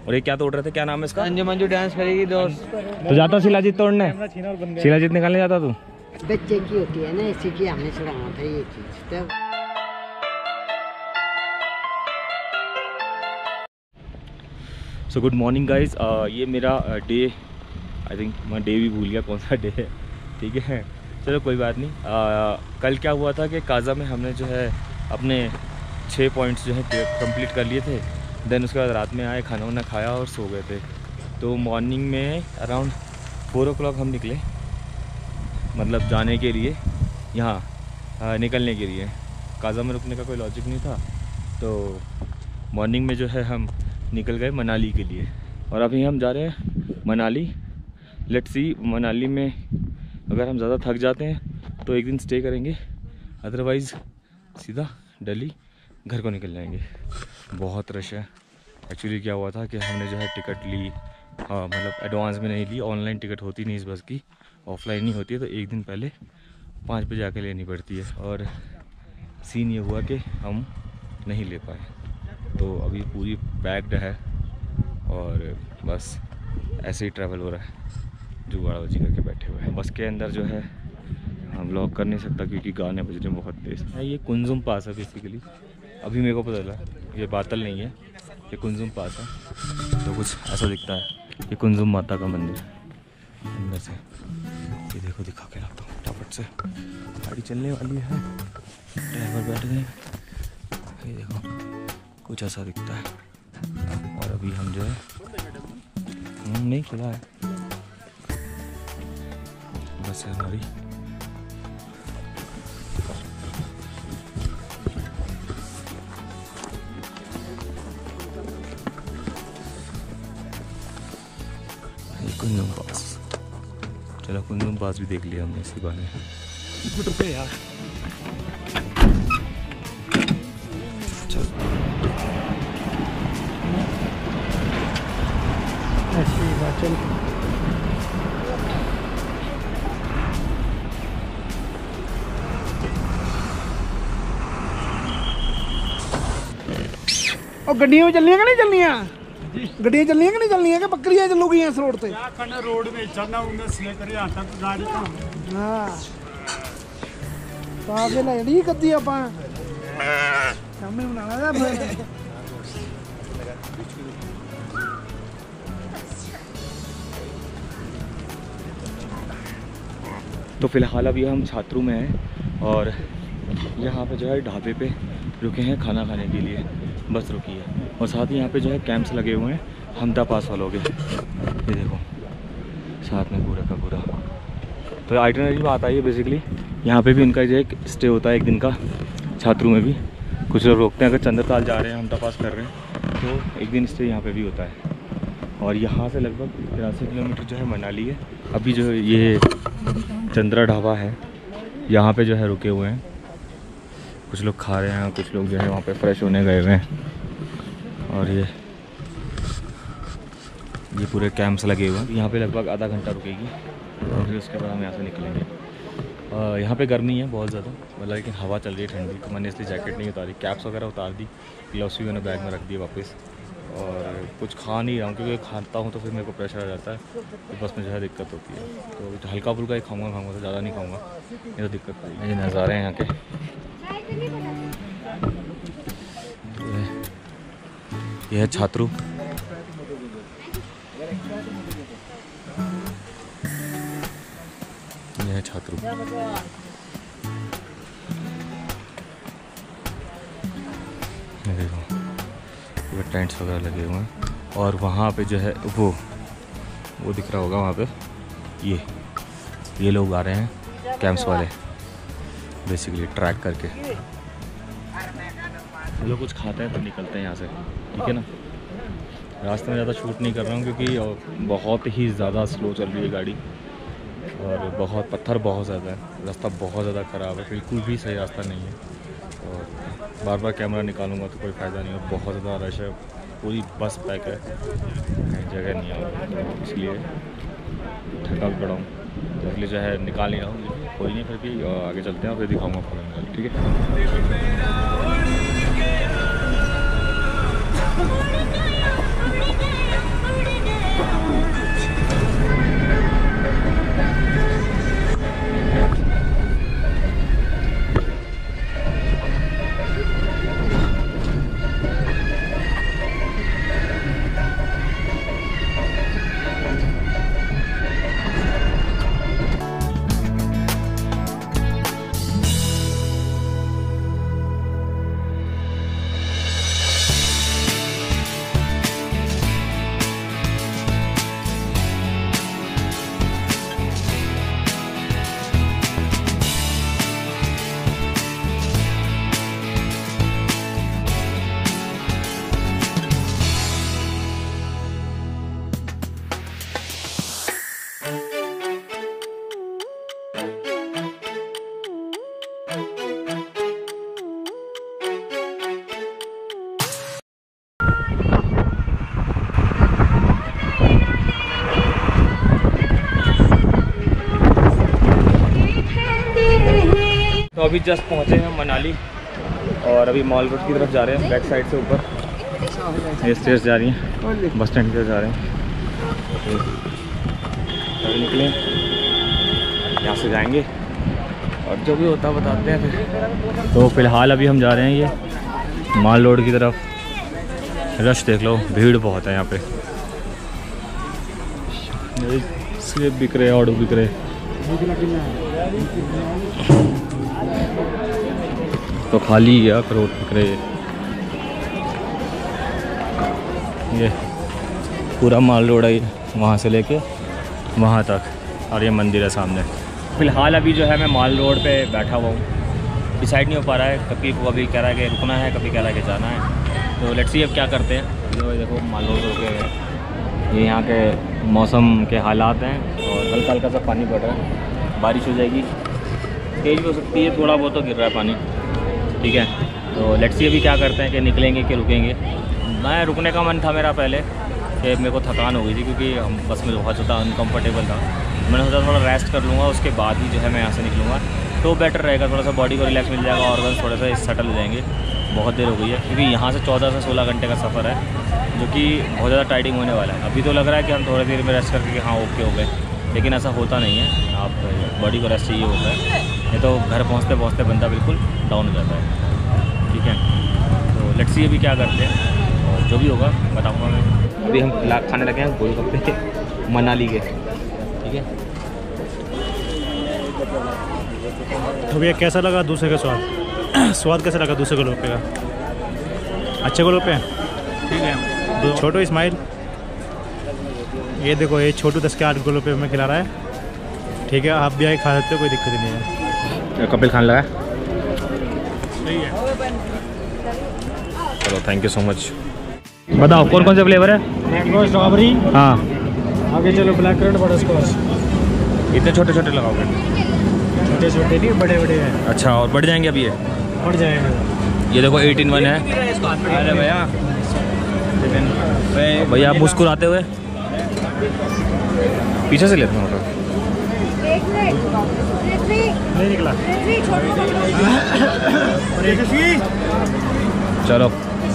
और ये क्या तोड़ रहे थे, क्या नाम है इसका? अंजू मंजू डांस करेगी दोस्त। तो जाता शिलाजीत तोड़ने, शिलाजीत निकालने जाता तू? बच्चे की होती है ना, इसी की हमने चढ़ाना था ये चीज। सो गुड मॉर्निंग गाइज, ये मेरा डे, आई थिंक मैं डे भी भूल गया कौन सा डे है, ठीक है चलो कोई बात नहीं। कल क्या हुआ था कि काज़ा में हमने जो है अपने 6 पॉइंट्स जो है कंप्लीट कर लिए थे। देन उसके बाद रात में आए, खाना वाना खाया और सो गए थे। तो मॉर्निंग में अराउंड 4 o'clock हम निकले, मतलब जाने के लिए, यहाँ निकलने के लिए। काज़ा में रुकने का कोई लॉजिक नहीं था, तो मॉर्निंग में जो है हम निकल गए मनाली के लिए। और अभी हम जा रहे हैं मनाली। लेट्स सी, मनाली में अगर हम ज़्यादा थक जाते हैं तो एक दिन स्टे करेंगे, अदरवाइज़ सीधा दिल्ली घर को निकल जाएंगे। बहुत रश है। एक्चुअली क्या हुआ था कि हमने जो है टिकट ली, मतलब एडवांस में नहीं ली, ऑनलाइन टिकट होती नहीं इस बस की, ऑफलाइन ही होती है, तो एक दिन पहले 5 बजे आके लेनी पड़ती है। और सीन ये हुआ कि हम नहीं ले पाए, तो अभी पूरी पैक्ड है और बस ऐसे ही ट्रैवल हो रहा है, जुगाड़बाजी करके बैठे हुए हैं। बस के अंदर जो है हम व्लॉग कर नहीं सकता क्योंकि गाने बज रहे हैं बहुत तेज़। ये कुंजुम पास है बेसिकली, अभी मेरे को पता चला, ये बातल नहीं है, ये कुंजुम पास है। तो कुछ ऐसा दिखता है, ये कुंजुम माता का मंदिर अंदर से। ये देखो, दिखा के रखता हूँ फटाफट से, गाड़ी चलने वाली है, ड्राइवर बैठ गए, ये देखो कुछ ऐसा दिखता है। और अभी हम जो है नहीं खुला है, बस है हमारी। कुंजुम पास, चलो कुंजुम पास भी देख लिया हमने इसी बारे। रुपये यार, ऐसी बात चल। और गड्डियां चलनी है कि नहीं चलनी है? गड्डियां चलनी है कि नहीं चलनी है कि बकरियां चलोगी इस रोड पे? रोड में चलना होगा, इसलिए करे आता तो गाड़ी का। हां, तो आगे ले नहीं कद्दी ਆਪਾਂ सामने बनाना है। तो फिलहाल अभी हम छात्रू में हैं और यहाँ पे जो है ढाबे पे रुके हैं खाना खाने के लिए, बस रुकी है। और साथ ही यहाँ पे जो है कैंप्स लगे हुए हैं हमदा पास वालों के, ये देखो साथ में पूरा का पूरा। तो आइटनरी में आता है ये बेसिकली, यहाँ पे भी उनका जो एक स्टे होता है एक दिन का, छात्रू में भी कुछ लोग रोकते हैं। अगर चंद्रताल जा रहे हैं, हमदा पास कर रहे हैं, तो एक दिन स्टे यहाँ पे भी होता है। और यहाँ से लगभग 83 किलोमीटर जो है मनाली है। अभी जो ये चंद्रा ढाबा है, यहाँ पे जो है रुके हुए हैं, कुछ लोग खा रहे हैं, कुछ लोग जो है वहाँ पे फ्रेश होने गए हुए हैं। और ये पूरे कैंप्स लगे हुए हैं। यहाँ पे लगभग आधा घंटा रुकेगी और फिर उसके बाद हम यहाँ से निकलेंगे। यहाँ पे गर्मी है बहुत ज़्यादा, मतलब लेकिन हवा चल रही है ठंडी, तो मैंने इसलिए जैकेट नहीं उतारी, कैप्स वगैरह उतार दी, ग्लव्स भी मैंने बैग में रख दिए वापस। और कुछ खा नहीं रहा हूँ क्योंकि खाता हूँ तो फिर मेरे को प्रेशर आ जाता है, तो बस में जो है दिक्कत होती है। तो हल्का फुल्का ही खाऊंगा तो ज़्यादा नहीं खाऊंगा, ये तो दिक्कत पड़ेगी। ये नज़ारे हैं यहाँ के, ये है छात्रू। ये है छात्रू। ये देखो पूरे टेंट्स वगैरह लगे हुए हैं। और वहाँ पे जो है वो दिख रहा होगा वहाँ पे, ये लोग आ रहे हैं कैंप्स वाले, बेसिकली ट्रैक करके। ये लोग कुछ खाते हैं तो निकलते हैं यहाँ से, ठीक है ना। रास्ते में ज़्यादा शूट नहीं कर रहा हूँ क्योंकि बहुत ही ज़्यादा स्लो चल रही है गाड़ी और बहुत पत्थर बहुत ज़्यादा है, रास्ता बहुत ज़्यादा ख़राब है, बिल्कुल भी सही रास्ता नहीं है। और बार बार कैमरा निकालूंगा तो कोई फ़ायदा नहीं है, बहुत ज़्यादा रश है, पूरी बस पैक है, कहीं जगह नहीं है, तो इसलिए थका भी पड़ा हूँ, तो इसलिए जो है निकाल नहीं रहा हूँ। कोई नहीं, फिर भी आगे चलते हैं और फिर दिखाऊँगा आपको, ठीक है। अभी जस्ट पहुँचे हैं मनाली और अभी मॉल रोड की तरफ जा रहे हैं, बैक साइड से ऊपर ये स्टेयर्स जा रही हैं, बस स्टैंड की तरफ जा रहे हैं। अभी निकले यहाँ से जाएंगे और जो भी होता है बताते हैं फिर। तो फ़िलहाल अभी हम जा रहे हैं ये मॉल रोड की तरफ। रश देख लो, भीड़ बहुत है यहाँ पे। सेब बिक रहे, आड़ू बिक रहे। तो खाली है, अखरोट बिक रहे। ये पूरा मॉल रोड है, वहाँ से लेके वहाँ तक, और ये मंदिर है सामने। फ़िलहाल अभी जो है मैं मॉल रोड पे बैठा हुआ हूँ, डिसाइड नहीं हो पा रहा है, कभी कह रहा है कि रुकना है, कभी कह रहा है कि जाना है। तो लेट्स सी अब क्या करते हैं। जो देखो मॉल रोड के ये यहाँ के मौसम के हालात हैं और हल्का हल्का सा पानी पड़ रहा है, बारिश हो जाएगी, तेज़ भी हो सकती है, थोड़ा बहुत तो गिर रहा है पानी, ठीक है। तो लेट्स सी अभी क्या करते हैं कि निकलेंगे कि रुकेंगे। मैं रुकने का मन था मेरा पहले कि मेरे को थकान हो गई थी क्योंकि हम बस में बहुत ज़्यादा अनकम्फर्टेबल था। मैंने सोचा थोड़ा रेस्ट कर लूँगा, उसके बाद ही जो है मैं यहाँ से निकलूँगा तो बेटर रहेगा, थोड़ा सा बॉडी को रिलैक्स मिल जाएगा, ऑर्गन्स थोड़ा सा सेटल हो जाएंगे। बहुत देर हो गई है क्योंकि यहाँ से 14 से 16 घंटे का सफ़र है, जो कि बहुत ज़्यादा टायरिंग होने वाला है। अभी तो लग रहा है कि हम थोड़ी देर में रेस्ट करके हाँ ओके हो गए, लेकिन ऐसा होता नहीं है। आप बॉडी को रेस्ट चाहिए होता है, ये तो घर पहुँचते पहुँचते बंदा बिल्कुल डाउन हो जाता है, ठीक है। तो लेट्स सी अभी क्या करते हैं और जो भी होगा बताऊँगा मैं। अभी हम खाने लगे हैं गोलगप्पे मनाली के, ठीक है। तो भैया कैसा लगा दूसरे का स्वाद? स्वाद कैसा लगा दूसरे गोलगप्पे का? अच्छे गोलगप्पे ठीक है। छोटू इस्माइल, ये देखो ये छोटू 10 के 8 गोलगप्पे में खिला रहा है, ठीक है। आप भी आए खा सकते हो, कोई दिक्कत नहीं है। कपिल खान लगा, सही है। चलो थैंक यू सो मच। बताओ कौन कौन से फ्लेवर है? मैंगो, स्ट्रॉबेरी, हाँ आगे चलो ब्लैक करंट, बटरस्कॉच। इतने छोटे छोटे लगाओगे? छोटे छोटे नहीं, बड़े बड़े हैं। अच्छा, और बढ़ जाएंगे अभी ये? बढ़ जाएंगे। ये देखो 8 in 1 है। अरे भैया भैया आप मुस्कुराते हुए पीछे से लेते हैं मतलब। नहीं निकला। चलो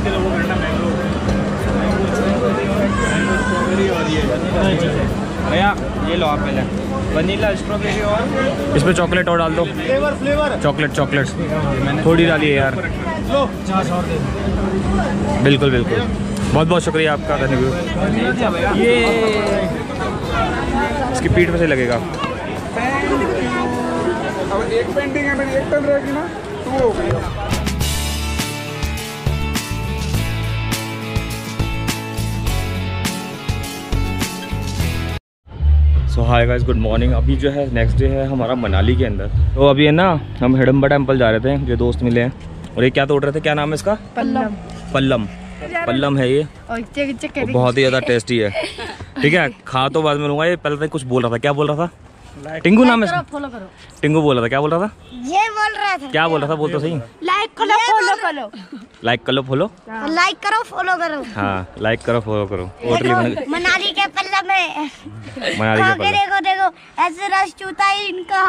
भैया ये लो आप पहले वनीला, स्ट्रॉबेरी और इसमें चॉकलेट और डाल दो। फ्लेवर चॉकलेट थोड़ी डालिए यार। लो 50 और दे दो। बिल्कुल बिल्कुल, बहुत बहुत शुक्रिया आपका, धन्यवाद। ये इसकी पीठ में से लगेगा। अब एक पेंटिंग है, मेरी एक टन रहेगी ना, तो हो गई। So hi guys, good morning. अभी जो है नेक्स्ट डे है हमारा मनाली के अंदर। तो अभी है ना हम हिडम्बा टेम्पल जा रहे थे, ये दोस्त मिले हैं और ये क्या तोड़ रहे थे, क्या नाम है इसका? पल्लम है ये, बहुत ही ज़्यादा टेस्टी है, ठीक है। खा तो बाद में लूँगा, ये पहले तो कुछ बोल रहा था, क्या बोल रहा था? टिंगू नाम है इसका? टिंगू बोल रहा था, क्या बोल रहा था? ये बोल रहा था। क्या बोल रहा था, बोल तो सही। लाइक करो, फॉलो करो। लाइक कर लो, फॉलो। लाइक करो, फॉलो करो। हाँ, लाइक करो, फॉलो करो। मनाली के पल्लम में मनाली के पल्लम। देखो देखो ऐसे रस चूता है इनका।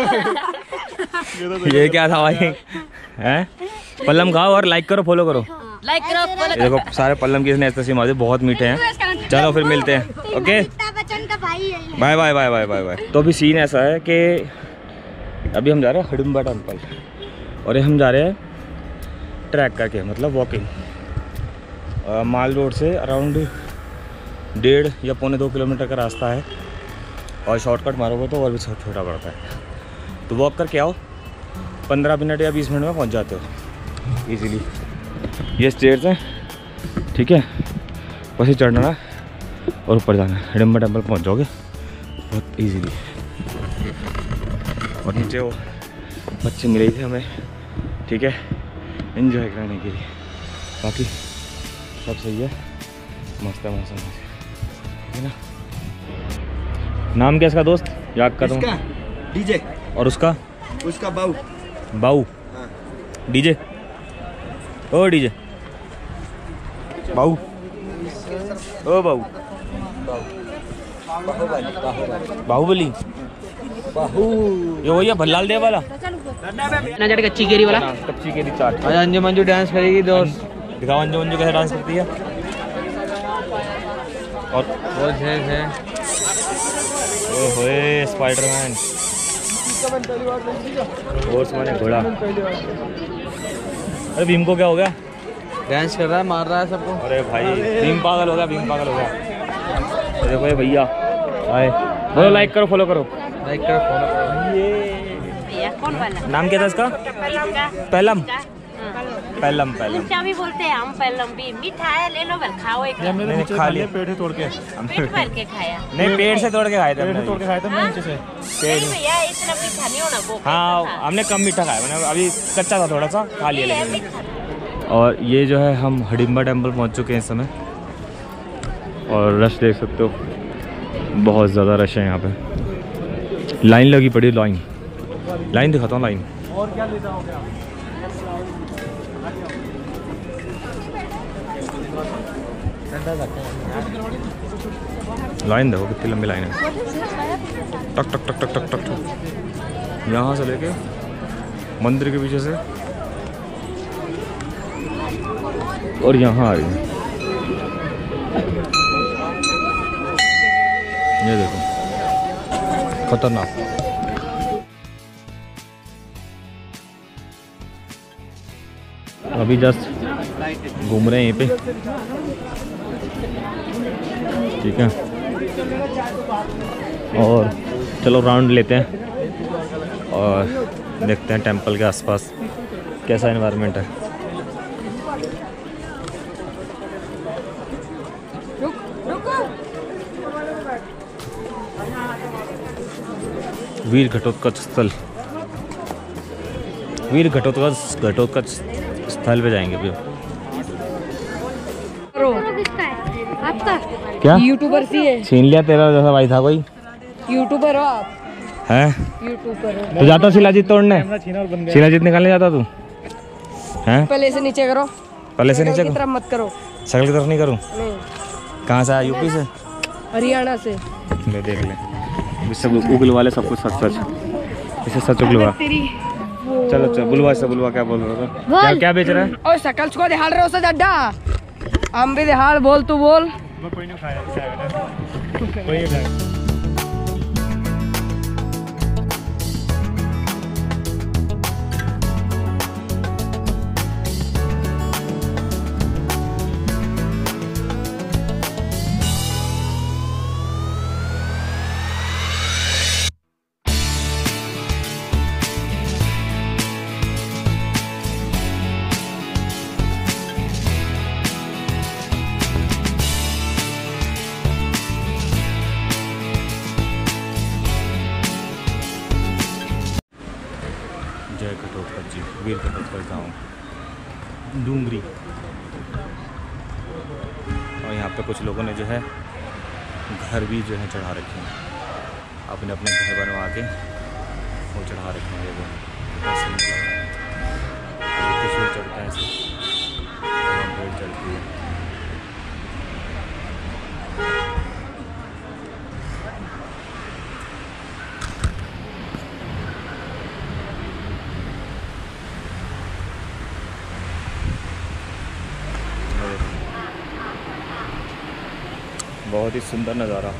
ये क्या था भाई? हैं? पल्लम खाओ और लाइक करो, फॉलो करो। लाइक करो, फॉलो ये देखो सारे पल्लम की इसने ऐसे मारे, बहुत मीठे हैं। चलो फिर मिलते हैं, ओके। अमिताभ बच्चन का भाई है ये। Bye bye bye bye bye bye. तो अभी सीन ऐसा है कि अभी हम जा रहे हैं हिडम्बा टेम्पल और ये हम जा रहे हैं ट्रैक करके, मतलब वॉकिंग। माल रोड से अराउंड 1.5 या 1.25 किलोमीटर का रास्ता है और शॉर्टकट मारोगे तो और भी छोटा पड़ता है। तो वॉक करके आओ, 15 मिनट या 20 मिनट में पहुंच जाते हो इजीली। ये स्टेयर्स हैं, ठीक है, बस ही चढ़ना है और ऊपर जाना है। हिडम्बा टेम्पल पहुंच जाओगे बहुत इजीली। और नीचे वो बच्चे मिले थे हमें, ठीक है, एंजॉय करने के लिए। बाकी सब सही है, मस्त है मौसम, ठीक है ना। नाम क्या इसका दोस्त, याद कर दूँ? डीजे और उसका बाऊ। डीजे, ओ डीजे बाऊ, ओ बाऊ, बाहुबली, ये वही है भल्लाल देव वाला। ना जड़ कच्ची केरी वाला कच्ची केरी चाट। आज अंजू मंजू डांस करेगी दोस्त। दिखाओ अंजू मंजू कैसे डांस करती है। और बहुत है ओए स्पाइडरमैन हॉर्स माने घोड़ा। अरे भीम को क्या हो गया? डांस कर रहा है, मार रहा है सबको। अरे भाई भीम पागल हो गया, भीम पागल हो गया। देखो ये भैया आए, बोलो लाइक करो फॉलो करो। लाइक करो फॉलो करो। कौन वाला नाम क्या था इसका? पहलम। पहलम पहलम ऊंचा भी बोलते हैं हम। पहलम भी मीठा है, ले लो बल खाओ एक। मैंने खा लिया पेट है तोड़ के। पेट भर के खाया। नहीं पेड़ से तोड़ के खाए थे हमने। तोड़ के खाए थे मैं नीचे से। नहीं भैया इतना मीठा नहीं होना वो। हाँ हमने कम मीठा खाया, मैंने अभी कच्चा था थोड़ा सा खा लिया लेकिन। और ये जो है हम हडिम्बा टेम्पल पहुंच चुके हैं इस समय। और रश देख सकते हो, बहुत ज़्यादा रश है यहाँ पे। लाइन लगी पड़ी, लाइन दिखाता हूँ लाइन। और क्या लेता हो क्या? लाइन देखो कितनी लंबी लाइन है। टक टक टक टक टक टक टक यहाँ से लेके मंदिर के पीछे से और यहाँ आ रही है। ये देखो खतरनाक। अभी जस्ट घूम रहे हैं यहीं पे, ठीक है। और चलो राउंड लेते हैं और देखते हैं टेंपल के आसपास कैसा एनवायरनमेंट है। वीर घटोत्कच स्थल, वीर घटोत्कच स्थल पे जाएंगे अभी। आपका क्या यूट्यूबर सी है? छीन लिया तेरा जैसा भाई था कोई। यूट्यूबर हो आप? हैं यूट्यूबर हो? तो जाता शिलाजीत तोड़ने? शिलाजीत निकालने जाता तू? हैं पहले से नीचे करो, पहले से नीचे शक्ल की तरफ मत करो। शक्ल की तरफ नहीं करूँ? नहीं, कहाँ से आया? यूपी से? हरियाणा से। ले देख ले, सब उगलवा ले सब कुछ सच सच, इसे सच उगलवा। चलो चलो बुलवा से बुलवा, क्या बोल रहा था? क्या क्या बेच रहा है? और शकल को दिहाड़ रहे हो से डड्डा हम भी दिहाड़ बोल तू बोल। कोई नहीं खाया, कोई नहीं खाया। जय घटोत्कच जी, वीर घटोत्कच गाँव डूंगरी। और यहाँ पे कुछ लोगों ने जो है घर भी जो है चढ़ा रखे हैं, अपने अपने घर बनवा के वो चढ़ा रखे हैं। लोगों ने त्रिशूल चढ़ता है ऐसे, भेड़ चढ़ती है। बहुत ही सुंदर नज़ारा।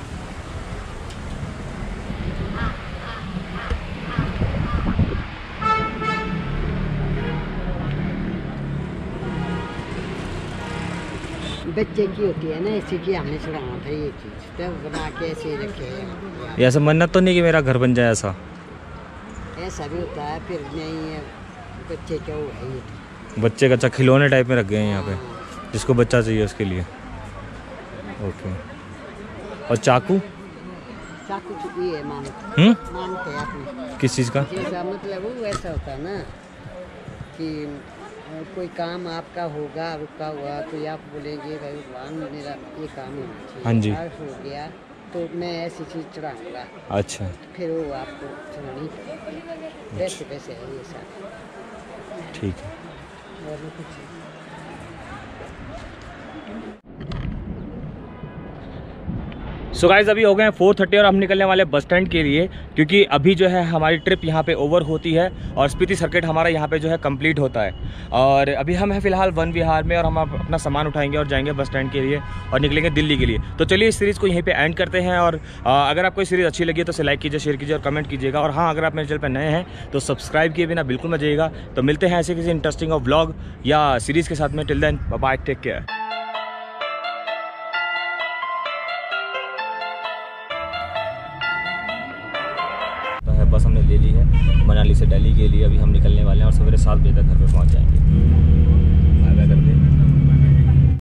बच्चे की होती है ना, इसी की हमने चढ़ाना था ये चीज़, तब बना के ऐसे रखे हैं। ये ऐसा मन्नत तो नहीं कि मेरा घर बन जाए ऐसा? ऐसा भी होता है, फिर नहीं है बच्चे क्या हुआ है ये। बच्चे का अच्छा खिलौने टाइप में रख गए हैं यहाँ पे, जिसको बच्चा चाहिए उसके लिए। ओके। और चाकू? चाकू की ये मानते हैं अपने। किस चीज़ का? जैसा मतलब वो वैसा होता है ना कि कोई काम आपका होगा रुका हुआ तो आप बोलेंगे भाई भगवान मेरा ये काम होना चाहिए। हाँ जी। हो गया तो मैं ऐसी चीज़ चढ़ाऊँगा। अच्छा। फिर वो आपको चढ़ानी वैसे वैसे है ये सब। ठीक है। और कुछ सो गाइस अभी हो गए हैं 4:30 और हम निकलने वाले बस स्टैंड के लिए, क्योंकि अभी जो है हमारी ट्रिप यहाँ पे ओवर होती है और स्पीति सर्किट हमारा यहाँ पे जो है कंप्लीट होता है। और अभी हम हैं फिलहाल वन विहार में और हम अपना सामान उठाएंगे और जाएंगे बस स्टैंड के लिए और निकलेंगे दिल्ली के लिए। तो चलिए इस सीरीज़ को यहीं पे एंड करते हैं। और अगर आपको सीरीज़ अच्छी लगी तो इसे लाइक कीजिए, शेयर कीजिए और कमेंट कीजिएगा। और हाँ, अगर आप मेरे चैनल पर नए हैं तो सब्सक्राइब किए बिना बिल्कुल मत जाइएगा। तो मिलते हैं ऐसे किसी इंटरेस्टिंग और व्लॉग या सीरीज़ के साथ में। Till then bye bye, take care. बस हमने ले ली है मनाली से दिल्ली के लिए। अभी हम निकलने वाले हैं और सवेरे 7 बजे तक घर पे पहुंच जाएंगे।